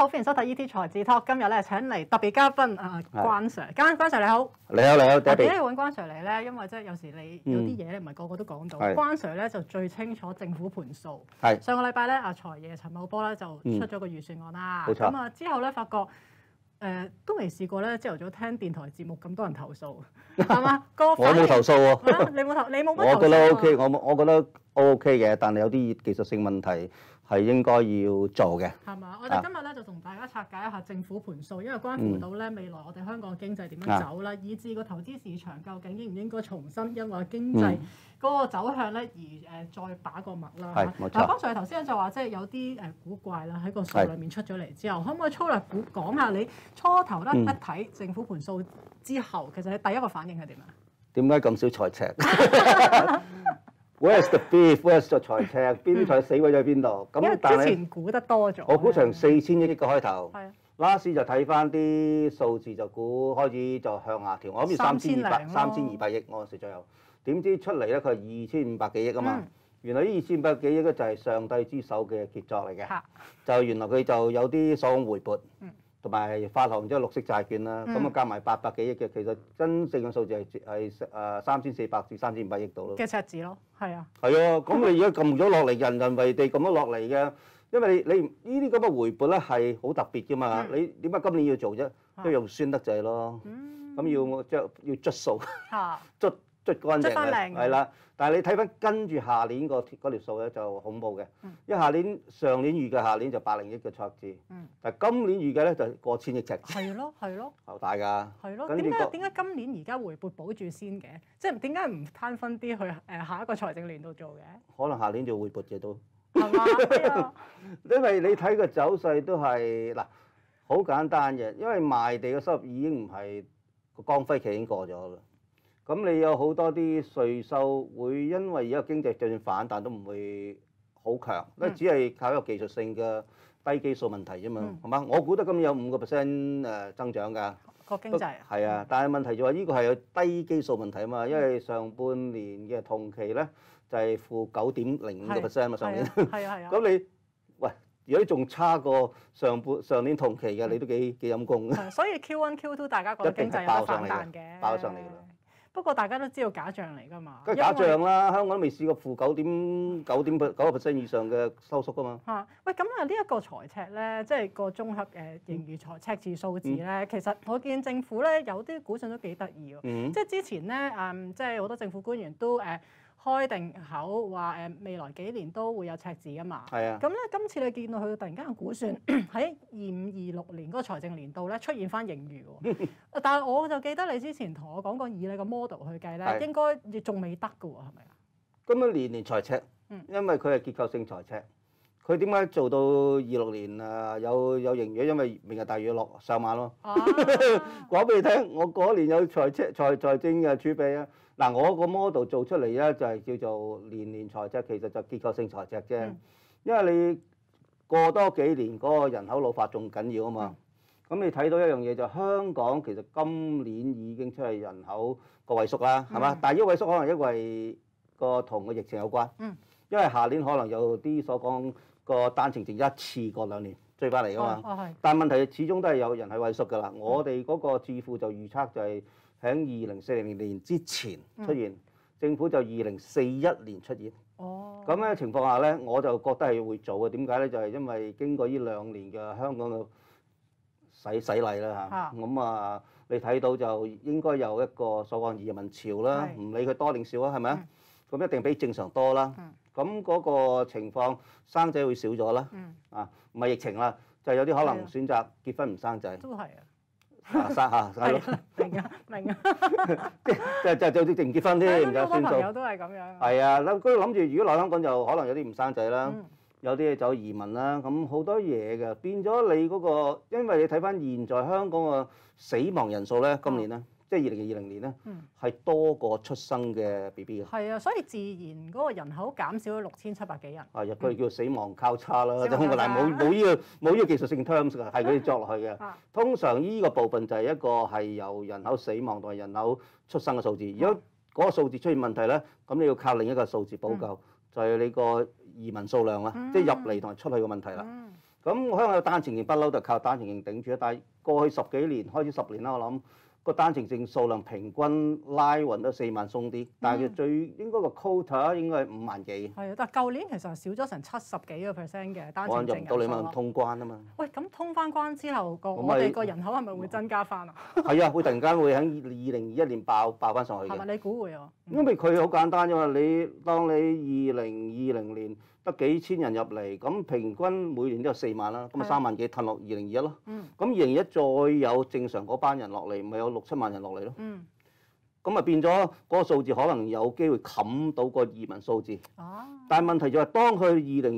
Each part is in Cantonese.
歡迎收睇 ET 財智 Talk。今日咧請嚟特別嘉賓關 Sir，關 Sir 你好。 你好， 點解要揾關 Sir 嚟咧？因為即係有時你有啲嘢咧，唔係個個都講到。關 Sir 咧就最清楚政府盤數。係。上個禮拜咧，阿財爺陳茂波咧就出咗個預算案啦。冇錯。咁啊之後咧，發覺都未試過咧，朝頭早聽電台節目咁多人投訴，係嘛？我冇投訴喎。 你冇乜投訴。 我覺得 OK，我覺得 OK 嘅，但係有啲技術性問題係應該要做嘅。 係嘛？我哋今日咧就同大家拆解一下政府盤數，因為關乎到咧未來我哋香港嘅經濟點樣走啦，以至個投資市場究竟應唔應該重新因為經濟嗰個走向咧而再把個脈啦。 係冇錯。 嗱，關 Sir 頭先就話即係有啲古怪啦喺個數裡面出咗嚟之後，可唔可以粗略講下你初頭咧一睇政府盤數之後，其實你第一個反應係點啊？ 點解咁少財赤？Where's the beef? Where's the 財赤？邊啲財死鬼咗喺邊度？ 咁但係之前估得多咗。 我估成4000億嘅開頭。 係啊。 last 就睇翻啲數字就估開始就向下調，我諗住3200億嗰陣時左右。點知出嚟咧，佢係2500幾億啊嘛。原來呢2500幾億咧就係上帝之手嘅傑作嚟嘅。就原來佢就有啲所謂回撥。同埋發行咗綠色債券啦，咁啊加埋800幾億嘅，其實真正嘅數字係3400至3500億度咯。 嘅赤字咯，係啊。 係啊，咁你而家撳咗落嚟，人人為地撳咗落嚟嘅，因為你呢啲咁嘅回撥咧係好特別㗎嘛，你點解今年要做啫？因為用酸得滯咯，咁要捽數，捽乾淨嘅，係啦。但係你睇翻跟住下年嗰條數咧就恐怖嘅，因為上年預計下年就800億嘅赤字，但係今年預計咧就過千億赤字。 係咯，係咯。 好大㗎。 係咯。點解今年而家回撥保住先嘅？即係點解唔攤分啲去下一個財政年度做嘅？ 可能下年就回撥嘅都。 係嘛？ 因為你睇個走勢都係嗱，好簡單嘅，因為賣地嘅收入已經唔係個光輝期已經過咗啦。咁你有好多啲稅收會因為而家經濟就算反彈都唔會好強，因為只係靠一個技術性嘅低基數問題啫嘛，係嘛？我估得今年有5%增長㗎個經濟。 係啊，但係問題就話呢個係有低基數問題啊嘛，因為上半年嘅同期咧就係負9.05%嘛，上年。 係啊係啊。 咁你喂，如果你仲差過上年同期嘅，你都幾陰功嘅。 所以 Q1、Q2 大家覺得經濟有反彈嘅， 爆上嚟㗎啦。 不過大家都知道假象嚟㗎嘛， 梗係假象啦！香港都未試過負9.9% 以上嘅收縮㗎嘛。 嚇！喂，咁啊呢一個財赤咧，即係個綜合盈餘赤字數字咧，其實我見政府咧有啲估算都幾得意喎。即係之前咧即係好多政府官員都開定口話未來幾年都會有赤字㗎嘛。係啊。咁咧今次你見到佢突然間嘅估算喺25-26年嗰個財政年度咧出現翻盈餘喎。但係我就記得你之前同我講過，以你個 model 去計咧，應該亦仲未得㗎喎，係咪啊？ 咁樣年年財赤，因為佢係結構性財赤。佢點解做到26年有盈餘？因為明日大嶼落上馬咯。講俾你聽，我嗰年有財政嘅儲備啊！嗱，我個 model 做出嚟咧就係叫做年年財赤，其實就結構性財赤啫。因為你過多幾年嗰個人口老化仲緊要啊嘛。咁你睇到一樣嘢就香港其實今年已經出嚟人口個萎縮啦，係嘛？但係呢個萎縮可能因為同個疫情有關。因為下年可能有啲所講個單程證一次過2年追翻嚟㗎嘛。但係問題始終都係有人係萎縮㗎啦。我哋嗰個智庫就預測就係喺2040年之前出現，政府就2041年出現。咁嘅情況下咧，我就覺得係會做嘅。點解咧？就係因為經過呢2年嘅香港嘅洗禮啦嚇。咁你睇到就應該有一個所謂移民潮啦，唔理佢多定少啊，係咪啊？咁一定比正常多啦。咁嗰個情況生仔會少咗啦。唔係疫情啦，就有啲可能選擇結婚唔生仔。 都係啊。明啊，明啊。 就直情結婚添，就算數。 朋友都係咁樣。 係啊，諗住如果嚟香港就可能有啲唔生仔啦，有啲走移民啦，咁好多嘢嘅。變咗你嗰個，因為你睇翻現在香港嘅死亡人數咧，今年咧。即係2020年咧，係多過出生嘅 BB 嘅。 係啊，所以自然嗰個人口減少咗6700幾人。 係啊，佢哋叫死亡交叉啦，即係但係冇呢個技術性 terms 㗎，係佢哋作落去嘅。通常呢個部分就係一個係由人口死亡同埋人口出生嘅數字。如果嗰個數字出現問題咧，咁你要靠另一個數字補救，就係你個移民數量啦，即係入嚟同埋出去嘅問題啦。咁咁香港嘅單程證不嬲就靠單程證頂住，但係過去10幾年開始10年啦，我諗個單程證數量平均拉勻都4萬鬆啲，但係佢最應該個 quota 應該係5萬幾。 係啊，但係舊年其實少咗成70幾個%嘅單程證人數。 我入唔到你嘛，通關啊嘛。 喂，咁通翻關之後，我哋個人口係咪會增加翻啊？ 係啊，會突然間會喺2021年爆翻上去嘅。 係咪你估會啊？ 因為佢好簡單啫嘛，當你2020年得幾千人入嚟，咁平均每年都有4萬啦，咁啊3萬幾褪落2021咯。咁2021再有正常嗰班人落嚟，咪有6、7萬人落嚟咯。咁啊變咗嗰個數字可能有機會冚到個移民數字。但係問題就係當佢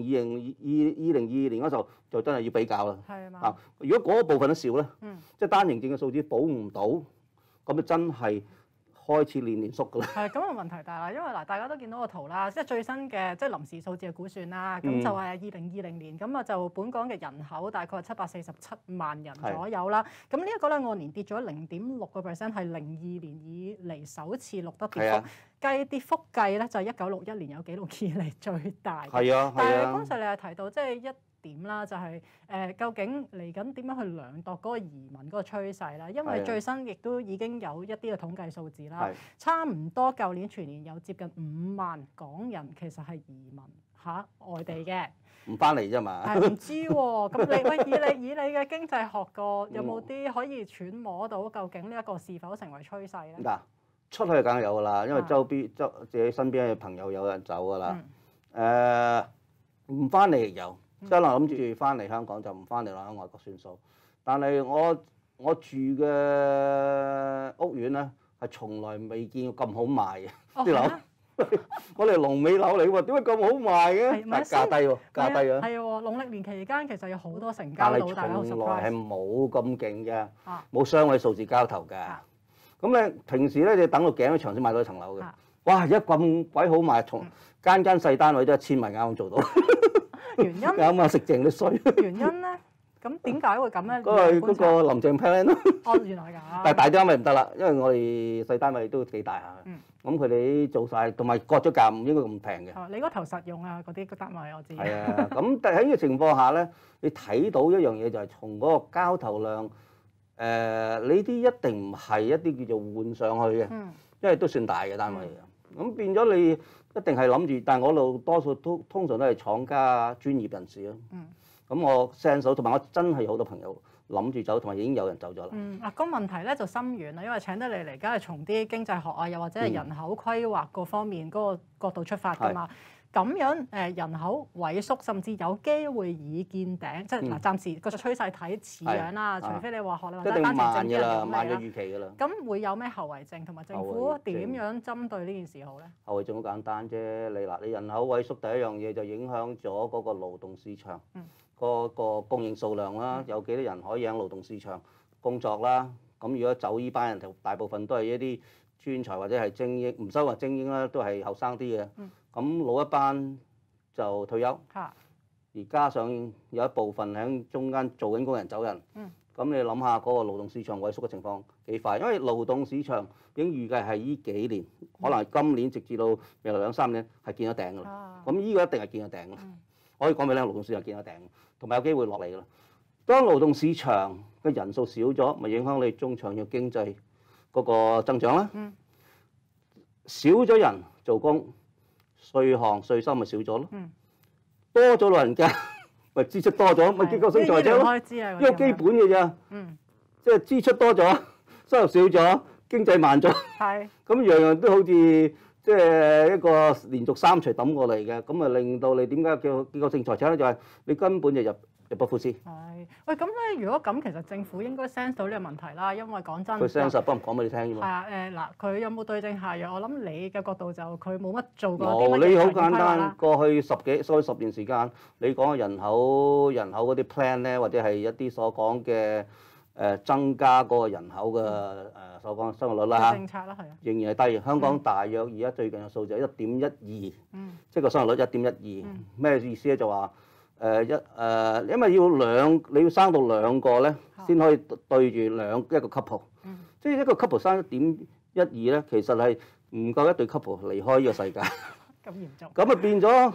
2022年嗰時候，就真係要比較啦。 係嘛？ 啊，如果嗰部分都少咧，即係單程證嘅數字保唔到，咁啊真係開始年縮㗎啦。 係咁個問題大啦，因為嗱大家都見到個圖啦，即係最新嘅即係臨時數字嘅估算啦，咁就係2020年咁啊就本港嘅人口大概係747萬人左右啦。咁呢一個咧按年跌咗0.6%，係02年以嚟首次錄得跌幅。計跌幅計咧就係1961年有紀錄以嚟最大。 係啊， 但係剛才你係提到即係一點啦，就係究竟嚟緊點樣去量度嗰個移民嗰個趨勢啦？因為最新亦都已經有一啲嘅統計數字啦，差唔多舊年全年有接近5萬港人其實係移民外地嘅， 唔翻嚟啫嘛。 係唔知喎，咁以你嘅經濟學個有冇啲可以揣摩到究竟呢一個是否成為趨勢咧？ 嗱，出去梗係有㗎啦，因為自己身邊嘅朋友有人走㗎啦。唔翻嚟亦有。即係可能諗住翻嚟香港就唔翻嚟啦，喺外國算數。但係我住嘅屋苑咧，係從來未見過咁好賣嘅啲樓。我哋龍尾樓嚟喎，點解咁好賣嘅？但係價低喎，價低啊！ 係喎，農曆年期間其實有好多成交到，大家好 surprise。但係從來係冇咁勁嘅，冇雙位數字交投嘅。咁咧平時咧你等到頸都長先買到一層樓嘅。哇！而家咁鬼好賣，從間細單位都1000萬啱做到。 原因啱啊！食剩啲水。 原因咧，咁點解會咁咧？ 嗰個林鄭 plan 咯。 哦，原來㗎。 但係大單位唔得啦，因為我哋細單位都幾大下。咁佢哋做晒，同埋割咗價唔應該咁平嘅。 你嗰頭實用啊，嗰啲單位我知。 係啊，咁但係喺呢個情況下咧，你睇到一樣嘢就係從嗰個交投量，你啲一定唔係一啲叫做換上去嘅，因為都算大嘅單位嘅。咁變咗你一定係諗住，但係我度多數通常都係廠家專業人士咯。咁我 send 手，同埋我真係有好多朋友諗住走，同埋已經有人走咗啦。 嗱，個問題咧就深遠啦，因為請得你嚟，梗係從啲經濟學啊，又或者係人口規劃各方面嗰個角度出發㗎嘛。咁樣人口萎縮，甚至有機會已見頂，即係嗱，暫時個趨勢睇似樣啦。除非你話學你話齋單程證啲人慢咗預期㗎啦。 咁會有咩後遺症，同埋政府點樣針對呢件事好咧？ 後遺症好簡單啫，你人口萎縮第一樣嘢就影響咗嗰個勞動市場，嗰個供應數量啦，有幾多人可以喺勞動市場工作啦？咁如果走依班人，就大部分都係一啲專才或者係精英，唔收話精英啦，都係後生啲嘅。咁老一班就退休，而加上有一部分喺中間做緊工人走人。咁你諗下嗰個勞動市場萎縮嘅情況幾快？因為勞動市場已經預計係呢幾年，可能今年直至到未來2、3年係見咗頂㗎啦。咁呢個一定係見咗頂㗎。我可以講俾你聽，勞動市場見咗頂，同埋有機會落嚟㗎啦。當勞動市場嘅人數少咗，咪影響你中長嘅經濟嗰個增長啦。少咗人做工，稅收咪少咗咯。多咗老人家，咪支出多咗，咪結構性財赤咯。呢個基本嘅咋。即係支出多咗，收入少咗，經濟慢咗。咁樣樣都好似即係一個連續3錘抌過嚟嘅，咁啊令到你點解叫結構性財赤咧？就係你根本就入不敷支。 喂，咁咧如果咁，其實政府應該 sense 到呢個問題啦，因為講真， 佢 sense 不過唔講俾你聽啫嘛。 嗱，佢有冇對症下藥？我諗你嘅角度就佢冇乜做過啲乜嘢。你好簡單，過去10年時間，你講嘅人口嗰啲 plan 咧，或者係一啲所講嘅增加嗰個人口嘅所講生育率啦嚇。 政策啦，係啊。 仍然係低。香港大約而家最近嘅數字係1.12，即係個生育率1.12。咩意思咧？就話因為你要生到2個咧，先可以對住一個 couple。即係一個 couple 生1.12咧，其實係唔夠一對 couple 離開呢個世界。 咁嚴重。 咁啊變咗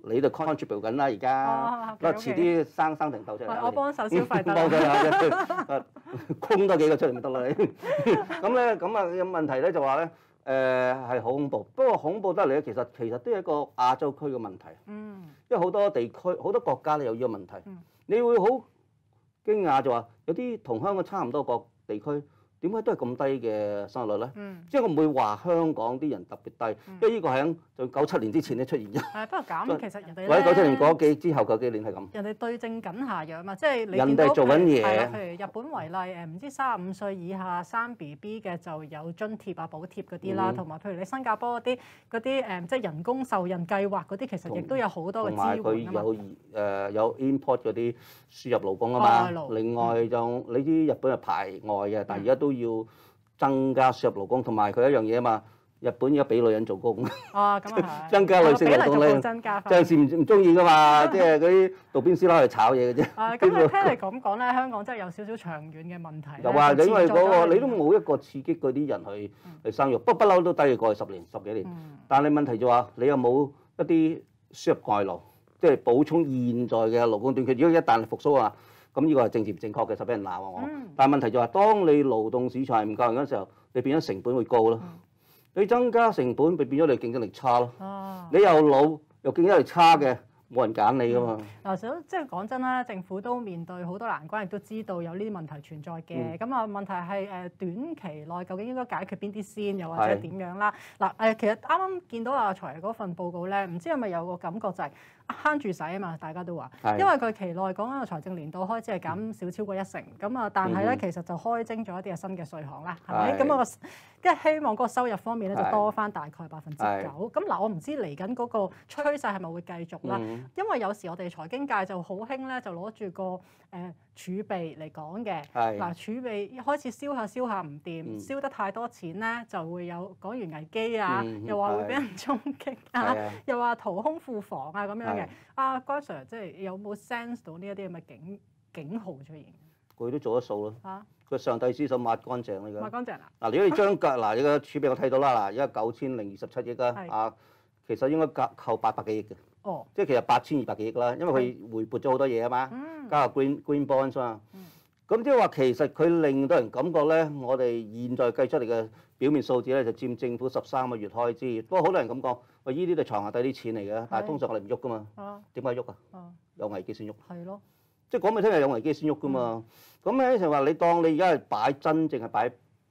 你就 contribute 緊啦而家，咁遲啲生定竇出嚟。 我幫手消費得。 幫手空多幾個出嚟咪得啦你。咁咧咁啊有問題咧就話咧係好恐怖，不過恐怖得嚟咧其實都係一個亞洲區嘅問題。因為好多地區好多國家咧有呢個問題，你會好驚訝就話有啲同香港差唔多個地區。點解都係咁低嘅生育率咧？即係我唔會話香港啲人特別低，因為呢個係喺97年之前咧出現咗。 不過咁其實人哋或者97年嗰之後嗰幾年係咁。 人哋對症緊下藥嘛，即係你人哋做緊嘢。 係啦，譬如日本為例，唔知35歲以下生 BB 嘅就有津貼啊、補貼嗰啲啦，同埋譬如你新加坡嗰啲即係人工受孕計劃嗰啲，其實亦都有好多嘅支援啊嘛。 同埋佢有 import 嗰啲輸入勞工啊嘛。另外就你知日本係排外嘅，但係而家都要增加輸入勞工，同埋佢一樣嘢啊嘛。日本而家俾女人做工， 咁啊增加女性勞工咧，陣時唔中意噶嘛，即係嗰啲路邊師奶嚟炒嘢嘅啫。 咁你聽你咁講咧，香港真係有少少長遠嘅問題。 又話因為嗰個你都冇一個刺激嗰啲人去生育，不嬲都低過去10幾年。但係問題就話你有冇一啲輸入外勞，即係補充現在嘅勞工短缺？如果一旦復甦啊，咁呢個係政治唔正確嘅，就俾人鬧我。但係問題就話，當你勞動市場係唔夠人嗰時候，你變咗成本會高咯。你增加成本，咪變咗你競爭力差咯。你又老又競爭力差嘅，冇人揀你噶嘛。 即係講真啦，政府都面對好多難關，亦都知道有呢啲問題存在嘅。咁問題係短期內究竟應該解決邊啲先，又或者點樣啦？其實啱啱見到阿財爺嗰份報告咧，唔知係咪有個感覺就係慳住使啊嘛，大家都話，因為佢期內講緊個財政年度開支係減少超過1成，咁但係咧其實就開徵咗一啲嘅新嘅稅項啦，係咪？咁即係希望嗰個收入方面咧就多翻大概9%。咁我唔知嚟緊嗰個趨勢係咪會繼續啦？因為有時我哋財經界就好興咧，就攞住個儲備嚟講嘅。儲備一開始燒下唔掂，燒得太多錢咧就會有港元危機啊，又話會俾人衝擊啊，又話掏空庫房啊咁樣嘅。關 Sir 即係有冇 sense 到呢一啲咁嘅警號出現？ 佢都做得數咯。佢上帝之手抹乾淨啦， 抹乾淨啦。 如果你將你個儲備我睇到啦，而家9027億啦，其實應該扣800幾億嘅。即係其實8200幾億啦，因為佢回撥咗好多嘢啊嘛，加個 green bonds 啊嘛。咁即係話其實佢令到人感覺咧，我哋現在計出嚟嘅表面數字咧就佔政府13個月開支。不過好多人咁講，喂，依啲都床下底啲錢嚟嘅，但係通常我哋唔喐噶嘛。點解喐啊？有危機先喐。係咯。即係講俾你聽係有危機先喐噶嘛。咁咧就話你當你而家係擺真正係擺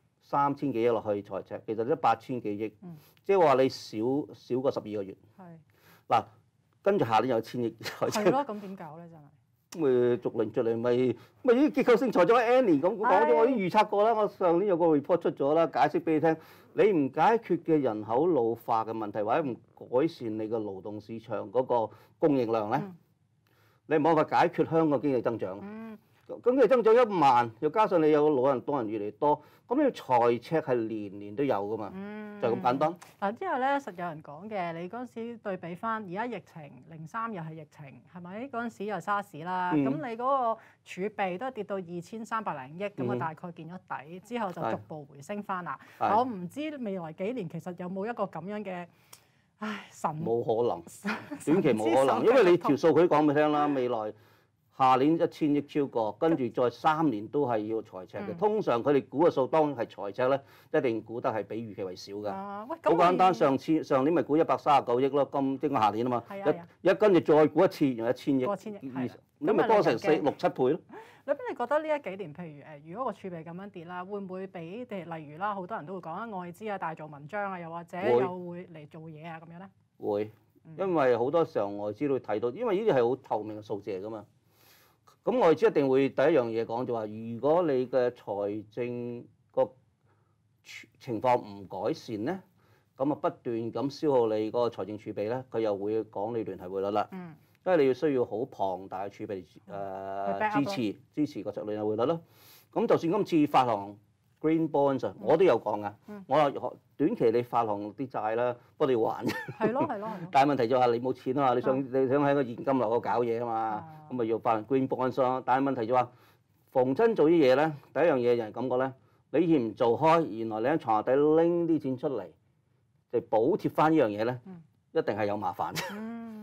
3000幾億落去財赤，其實都8000幾億。即係話你少過12個月。嗱，跟住下年有1000億財赤。 係咯，咁點搞咧？真係。 咁咪逐嚟咪呢啲結構性財政 N 年咁講咗，我已經預測過啦。我上年有個 report 出咗啦，解釋俾你聽。你唔解決嘅人口老化嘅問題，或者唔改善你個勞動市場嗰個供應量咧，你冇辦法解決香港經濟增長。咁經濟增長1萬，又加上你有個老人多人越嚟越多，咁你財赤係年年都有噶嘛，就咁簡單。 之後咧，實有人講嘅，你嗰陣時對比翻，而家疫情03又係疫情，係咪？嗰陣時又沙士啦，咁你嗰個儲備都係跌到2300零億，咁大概見咗底，之後就逐步回升翻啦。我唔知未來幾年其實有冇一個咁樣嘅， 冇可能，短期冇可能，因為你條數佢講俾你聽啦，未來。下年1000億超過，跟住再3年都係要財赤嘅。通常佢哋估嘅數當然係財赤咧，一定估得係比預期為少㗎。好簡單，上年咪估139億咯，即係下年啊嘛。一跟住再估一次，用1000億。咁咪多成6、7倍咯。 你覺得呢幾年，譬如如果個儲備咁樣跌啦，會唔會俾例如啦，好多人都會講外資啊大做文章啊，又或者又會嚟做嘢啊咁樣咧？ 會，因為好多時候外資都會睇到，因為呢啲係好透明嘅數字嚟㗎嘛。咁外資一定會第一樣嘢講就話，如果你嘅財政個情況唔改善咧，咁啊不斷咁消耗你個財政儲備咧，佢又會講你聯繫匯率啦。因為你要需要好龐大嘅儲備支持個聯繫匯率咯。咁就算今次發行 Green Bonds，我都有講噶。我話短期你發行啲債啦，不過你要還。係咯。但係問題就係你冇錢啊嘛，你想喺個現金流度搞嘢啊嘛，咁咪要發行 Green Bonds 咯。但係問題就話，逢親做啲嘢咧，第一樣嘢人感覺咧，你以前唔做開，原來你喺床下底拎啲錢出嚟，就補貼翻呢樣嘢咧，一定係有麻煩。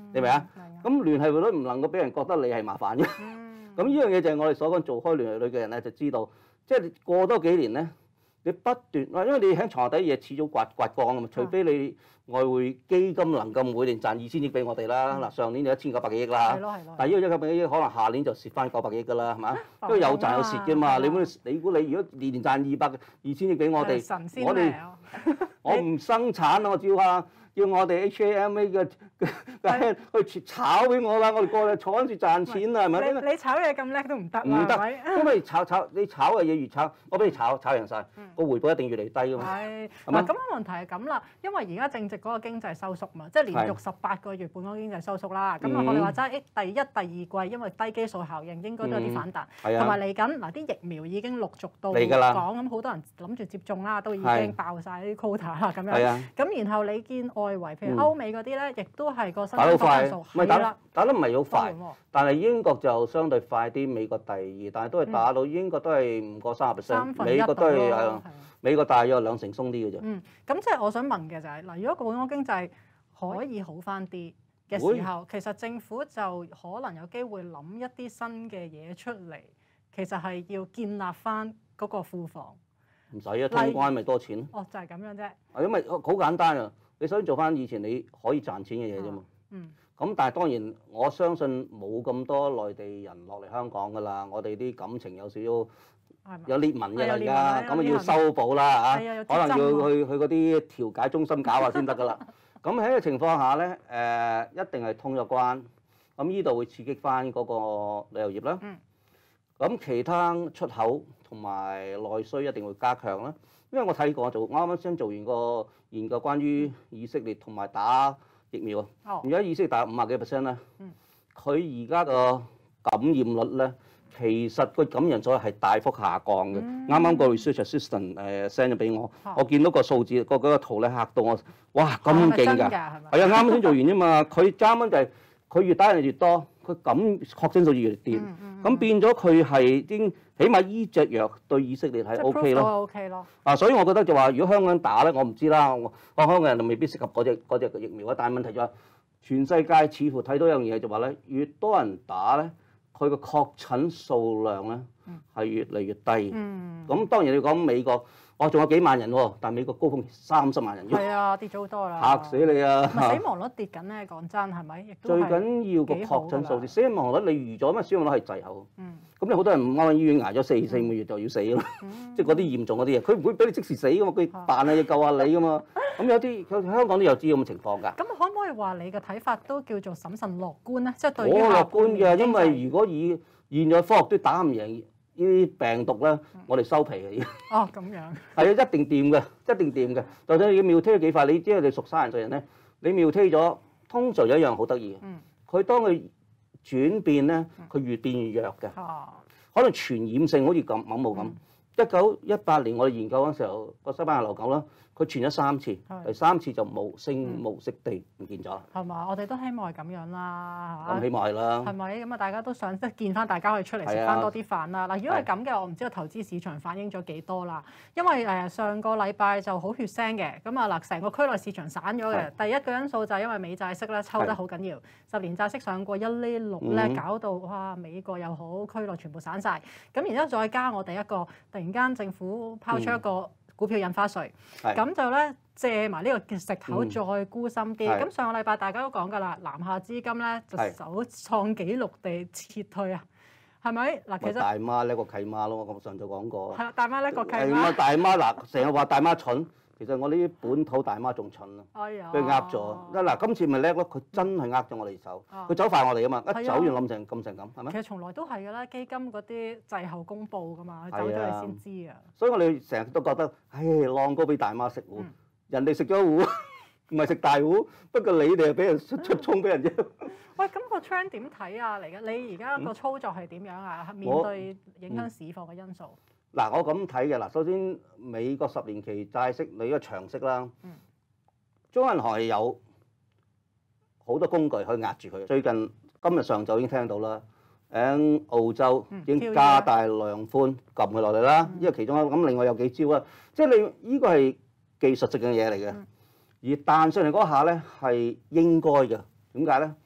你明啊？咁聯繫匯率唔能夠俾人覺得你係麻煩嘅。咁呢樣嘢就係我哋所講做開聯繫匯率嘅人咧，就知道，即係過多幾年咧，你不斷，因為你喺床下底嘢始終刮光啊嘛，除非你外匯基金能夠每年賺2000億俾我哋啦。嗱，上年就1900幾億啦。 係咯。 但係呢個1900幾億可能下年就蝕翻900億㗎啦，係嘛？因為有賺有蝕㗎嘛。你估你如果年年賺2000億俾我哋，我唔生產啊，我照下。要我哋 HAMA 嘅去炒俾我啦，我哋過去坐緊住賺錢啊，係咪？ 你炒嘢咁叻都唔得， 唔得，因為你炒嘅嘢越炒，我俾你炒贏晒，個回報一定越嚟越低㗎嘛。 係，嗱咁個問題係咁啦，因為而家正值嗰個經濟收縮嘛，即係連續18個月半個經濟收縮啦。咁啊，我哋話齋第一、第二季因為低基數效應，應該都有啲反彈，同埋嚟緊嗱啲疫苗已經陸續到港，咁好多人諗住接種啦，都已經爆晒啲 quota 啦咁樣。咁然後你見外圍譬如歐美嗰啲咧，亦都係個新增個數唔係打得唔係好快，但係英國就相對快啲，美國第二，但係都係打到英國都係唔過30%，美國都係美國大約2成鬆啲嘅啫。 咁即係我想問嘅就係嗱，如果本港經濟可以好翻啲嘅時候，其實政府就可能有機會諗一啲新嘅嘢出嚟，其實係要建立翻嗰個庫房。 唔使啊，通關咪多錢咯。 哦，就係咁樣啫。 因為好簡單啊。你想做翻以前你可以賺錢嘅嘢啫嘛，咁但係當然我相信冇咁多內地人落嚟香港㗎啦，我哋啲感情有少少有裂紋嘅啦而家，咁啊要修補啦嚇，可能要去嗰啲調解中心搞下先得㗎啦。咁喺呢個情況下咧，一定係通咗關，咁呢度會刺激翻嗰個旅遊業啦。咁其他出口同埋內需一定會加強啦。因為我睇過啱啱先做完個研究，關於以色列同埋打疫苗啊。而家以色列打50幾%咧，佢而家個感染率咧，其實個感染數係大幅下降嘅。啱啱個 research assistant send 咗俾我，我見到個數字嗰個圖咧嚇到我，哇咁勁㗎！係啊，啱啱先做完啫嘛。佢啱啱就係佢越打人越多，佢確診數字越跌，咁變咗佢係已經。起碼依隻藥對以色列係 OK 咯，所以我覺得就話，如果香港人打咧，我唔知啦，我香港人就未必適合嗰隻疫苗啊。但係問題就係，全世界似乎睇到一樣嘢就話咧，越多人打咧，佢個確診數量咧係越嚟越低。咁當然你講美國，仲有幾萬人喎，但係美國高峰30萬人。 係啊，跌咗好多啦。 嚇死你啊！ 死亡率跌緊咧，講真係咪？ 最緊要個確診數字，死亡率你預咗咩？死亡率係滯後。咁你好多人唔啱喺醫院捱咗4、5個月就要死咯，即係嗰啲嚴重嗰啲嘢，佢唔會俾你即時死噶嘛，佢扮下嘢救下你噶嘛。咁有啲香港都有知咁嘅情況㗎。 咁可唔可以話你嘅睇法都叫做審慎樂觀咧？即係對於我樂觀嘅，因為如果以現在科學都打唔贏呢啲病毒咧，我哋收皮嘅已經。 哦，咁樣。 係啊，一定掂嘅，一定掂嘅。就算你mutate幾快，你知道你熟生人對人咧，你mutate咗，通常有一樣好得意嘅，佢當佢轉變咧，佢越變越弱嘅。可能傳染性好似感冒咁。1918年我哋研究嗰陣時候，個西班牙流感啦，佢傳咗3次，第3次就無聲無息地唔見咗。 係嘛？我哋都希望係咁樣啦， 咁希望係啦。 係咪？咁啊，大家都想即係見翻大家可以出嚟食翻多啲飯啦。嗱，如果係咁嘅，我唔知道投資市場反映咗幾多啦。因為上個禮拜就好血腥嘅，咁啊嗱，成個區內市場散咗嘅。第一個因素就係因為美債息咧抽得好緊要，10年債息上過1厘6咧，搞到哇美國又好，區內全部散晒。咁然之後再加我哋一個突然間政府拋出一個股票印花稅，咁就咧借埋呢個藉口再沽深啲。咁上個禮拜大家都講㗎啦，南下資金咧就首創紀錄地撤退啊，係咪？嗱，其實大媽叻過契媽咯，我上次講過。 係啦，大媽叻過契媽。 大媽嗱，成日話大媽蠢。其實我呢啲本土大媽仲蠢咯，俾佢呃咗。嗱，今次咪叻咯，佢真係呃咗我哋手，佢走快我哋啊嘛，一走完冧成咁，係咪？ 其實從來都係㗎啦，基金嗰啲滯後公佈㗎嘛，佢走咗你先知啊。 所以我哋成日都覺得，唉，浪哥俾大媽食糊，人哋食咗糊，唔係食大糊，不過你哋係俾人出衝俾人啫。 喂，咁個 trend 點睇啊？嚟緊你而家個操作係點樣啊？面對影響市況嘅因素。 嗱，我咁睇嘅嗱，首先美國10年期債息你個長息啦，中銀行係有好多工具可以壓住佢。最近今日上晝已經聽到啦，喺澳洲已經加大量寬撳佢落嚟啦，呢個其中一個。咁另外有幾招啊，即係你呢個係技術性嘅嘢嚟嘅，而彈上嚟嗰下咧係應該嘅。點解咧？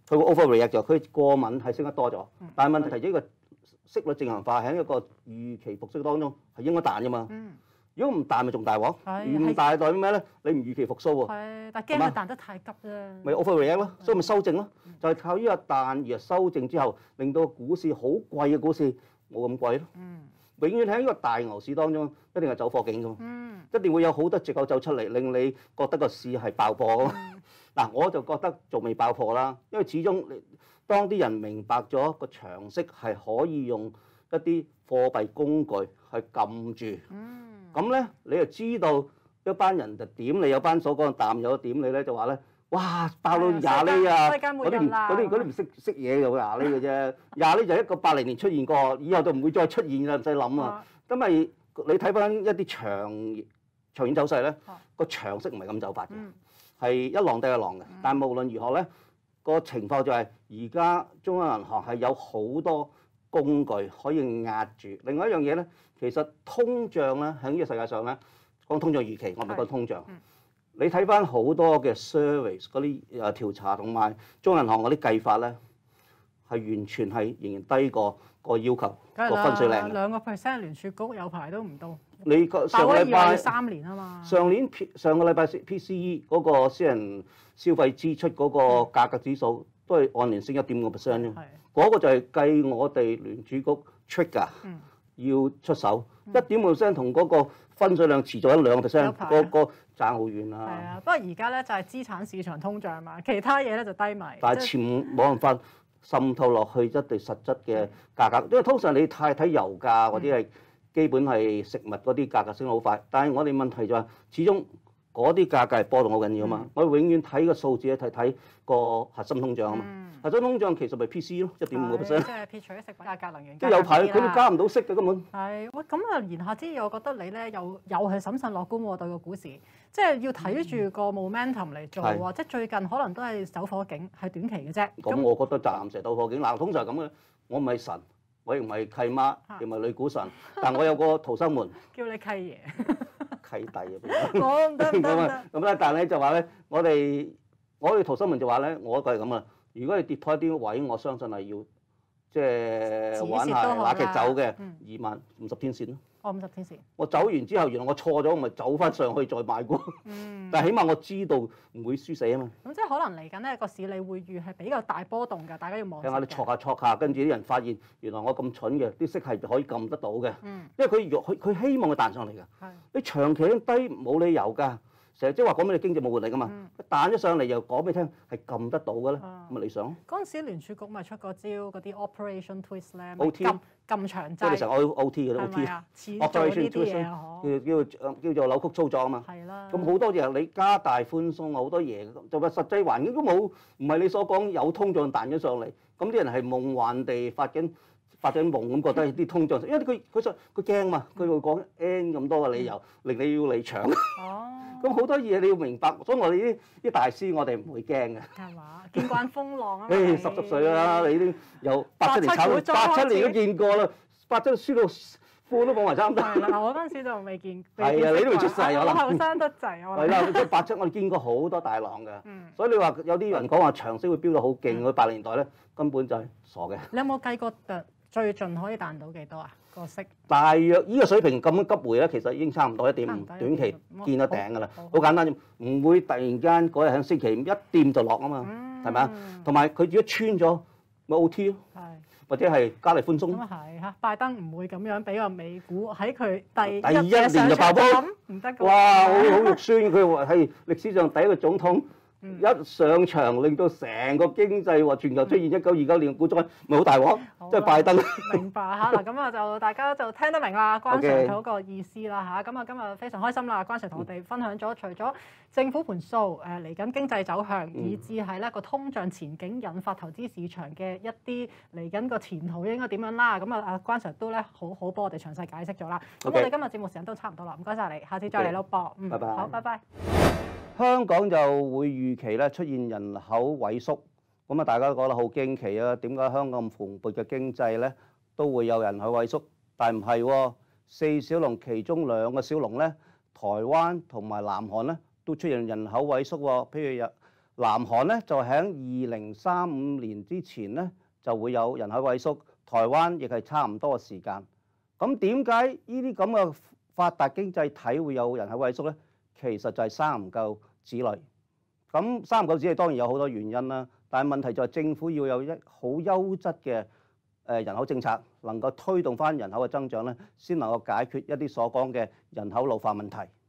佢會 overreact 咗，佢過敏係升得多咗。但係問題係呢個息率正常化喺一個預期復甦當中係應該彈㗎嘛。如果唔彈咪仲大鑊，唔大代表咩咧？你唔預期復甦喎。 係，但驚佢彈得太急啫。 咪 overreact 咯，所以咪修正咯，就係靠呢個彈而修正之後，令到股市好貴嘅股市冇咁貴咯。永遠喺呢個大牛市當中，一定係走貨景㗎嘛。一定會有好多藉口走出嚟，令你覺得個市係爆破㗎嘛。嗱，我就覺得仲未爆破啦，因為始終當啲人明白咗個長息係可以用一啲貨幣工具去撳住。咁咧，你就知道一班人就點你，有班所講淡友點你咧，就話咧，哇，爆到廿厘啊！嗰啲唔識嘢就廿厘嘅啫，廿厘就1980年出現過，以後就唔會再出現啦，唔使諗啊。因為你睇翻一啲長遠走勢咧，個長息唔係咁走法嘅，係一浪低一浪嘅。但係無論如何咧，個情況就係而家中央銀行係有好多工具可以壓住。另外一樣嘢咧，其實通脹咧喺呢個世界上咧，講通脹預期，我唔係講通脹。你睇翻好多嘅 survey 嗰啲調查同埋中央銀行嗰啲計法咧，係完全係仍然低過個要求個分水嶺。 2%聯儲局有排都唔到。 你上個禮拜 3年啊嘛。 上個禮拜 PCE 嗰個私人消費支出嗰個價格指數都係按年升1.5%啫。嗰個就係計我哋聯儲局 trigger 要出手1.5%，同嗰個分水嶺持續1-2%，嗰個爭好遠啦。係啊，不過而家咧就係資產市場通脹嘛，其他嘢咧就低迷。 但係冇辦法滲透落去一定實質嘅價格，因為通常你太睇油價或者係基本係食物嗰啲價格升得好快，但係我哋問題就係始終嗰啲價格係波動好緊要啊嘛。我哋永遠睇個數字咧，睇個核心通脹啊嘛。核心通脹其實咪 PC 咯，1.5%。即係撇除啲食品價格、能源價格。 都有排佢都加唔到息嘅根本。 係，喂，咁啊，言下之意，我覺得你咧又係審慎樂觀喎對個股市，即係要睇住個 momentum 嚟做喎。即係最近可能都係走火警，係短期嘅啫。 咁我覺得暫時走火警嗱，通常係咁嘅。我唔係神，我亦唔係契媽，亦唔係女股神，但我有個逃生門。 叫你契爺。 契弟啊！ 我唔得。 咁咧，但係咧就話咧，我哋逃生門就話咧，我個係咁啊。如果你跌破一啲位，我相信係要即係玩下話劇走嘅250天線咯。 50天線。我走完之後，原來我錯咗，我咪走翻上去再買過。但係起碼我知道唔會輸死啊嘛。 咁即係可能嚟緊呢個市，你會預係比較大波動㗎，大家要望。 睇下你錯下，跟住啲人發現原來我咁蠢嘅，啲息係可以撳得到嘅。因為佢希望佢彈上嚟㗎。你長期低冇理由㗎。成日即係話講俾你經濟冇活力㗎嘛，彈咗上嚟又講俾你聽係撳得到嘅咧，咪理想。 嗰陣時聯儲局咪出過招嗰啲 Operation Twist 咧 ，OT 撳長債， 即係成日 OT 嘅啦 ，OT，Operation Twist 叫做扭曲操作啊嘛。 係啦。咁好多嘢你加大寬鬆好多嘢，就話實際環境都冇，唔係你所講有通脹彈咗上嚟，咁啲人係夢幻地發緊夢咁覺得啲通脹，因為佢驚嘛，佢會講 N 咁多嘅理由令你要離場。咁好多嘢你要明白，所以我哋啲大師我哋唔會驚嘅。 係嘛？見慣風浪啊嘛。 10歲啦，你都有87年炒，87年都見過啦，87輸到褲都冇埋衫。 係啦，我嗰陣時就未見。 係啊，你都未出世我諗。 後生得滯我諗。 係啦，即係87我哋見過好多大浪嘅。所以你話有啲人講話長息會飆到好勁，去80年代咧根本就係傻嘅。 你有冇計過最盡可以彈到幾多啊？個息大約依個水平咁急回咧，其實已經差唔多1.5，短期見到頂㗎啦。好簡單啫，唔會突然間嗰日喺星期5一掂就落啊嘛，係咪啊？同埋佢如果穿咗咪 OT 咯，或者係加力寬鬆。 咁係嚇，拜登唔會咁樣俾個美股喺佢第一年就爆煲， 唔得㗎。 哇！好肉酸，佢話係歷史上第一個總統。一上場令到成個經濟或全球出現1929年股災，咪好大鑊，即係拜登。 明白嚇嗱，咁啊就大家就聽得明啦，關 Sir 嗰個意思啦嚇。咁啊今日非常開心啦，關 Sir 同我哋分享咗除咗政府盤數嚟緊經濟走向，以至係咧個通脹前景引發投資市場嘅一啲嚟緊個前途應該點樣啦。咁啊關 Sir 都咧好好幫我哋詳細解釋咗啦。咁我哋今日節目時間都差唔多啦，唔該晒你，下次再嚟咯噃。 拜拜。 好，拜拜。 香港就會預期咧出現人口萎縮，咁啊大家都覺得好驚奇啊！點解香港咁蓬勃嘅經濟咧都會有人口萎縮？但唔係喎，4小龍其中2個小龍咧，台灣同埋南韓咧都出現人口萎縮喎。譬如南韓咧就喺2035年之前咧就會有人口萎縮，台灣亦係差唔多嘅時間。咁點解呢啲咁嘅發達經濟體會有人口萎縮咧？其實就係生唔夠子女。咁生唔夠子女當然有好多原因啦，但係問題就係政府要有一好優質嘅人口政策，能夠推動翻人口嘅增長咧，先能夠解決一啲所講嘅人口老化問題。